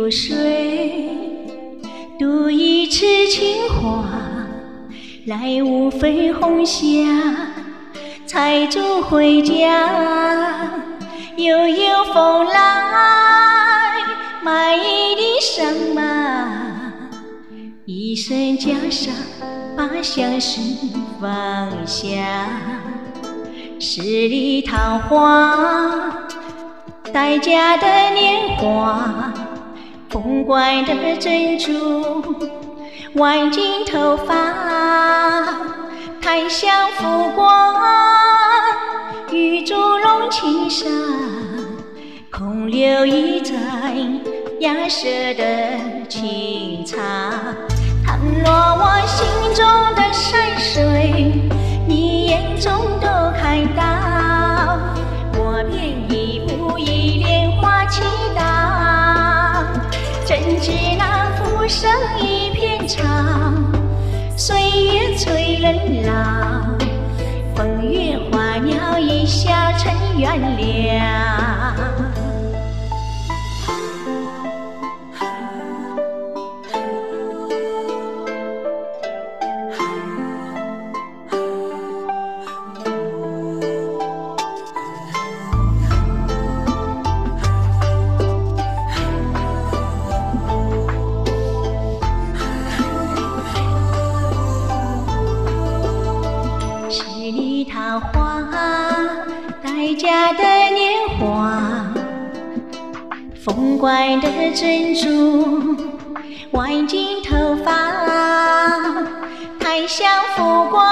流水，渡一池青花，来无绯红霞，采竹回家，悠悠风来，买一地上马，一身袈裟，把相思放下。十里桃花，待嫁的年华，风管的珍珠，挽进头发，檀香浮光，玉烛笼青纱，空留一盏雅舍的清茶。倘若我心中的山水，你眼中都看到，我便一步一莲花祈祷。怎知那浮生一片潮，岁月催人老，风月花鸟一笑成缘了。桃花，待嫁的年华，风管的珍珠，挽进头发，檀香浮光，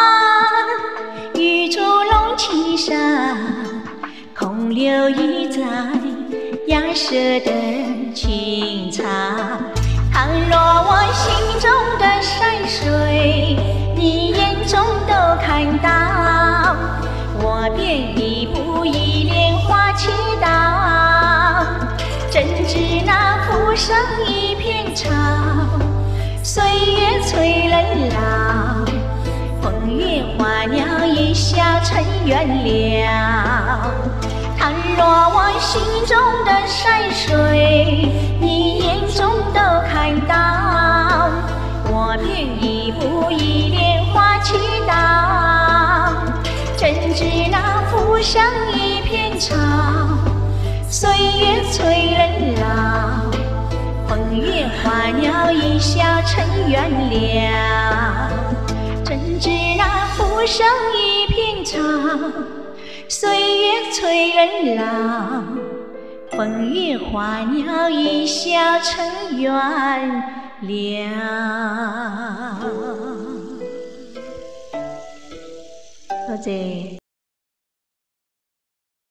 玉烛笼青纱，空留一盏雅舍的清茶。倘若我心中的山水，你眼中都看到，我便一步一莲花祈祷。怎知那浮生一片潮，岁月催人老，风月花鸟一笑成缘了。倘若我心中的山水，你眼中都看到，我便一步一莲花祈祷。怎知那浮生一片潮，岁月催人老，风月花鸟一笑成缘了。怎知那浮生一片潮，岁月催人老，风月花鸟一笑成缘了。